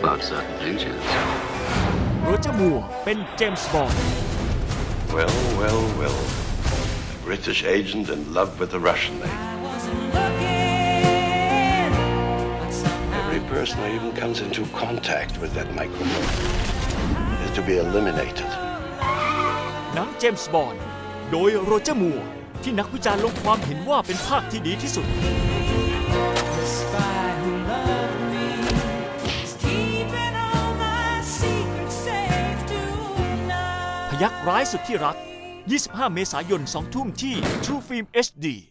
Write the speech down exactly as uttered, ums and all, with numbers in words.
about certain pinches. โรเจอร์ มัวร์เป็นเจมส์ บอนด์ Well, well, well. A British agent in love with a Russian lady. Every person who even comes into contact with that microphone is to be eliminated. หนังเจมส์ บอนด์ โดยโรเจอร์ มัวร์ที่นักวิจารณ์ลงความเห็นว่าเป็นภาคที่ดีที่สุดพยัคฆ์ร้ายสุดที่รัก ยี่สิบห้า เมษายน สองทุ่มที่ True Film เอช ดี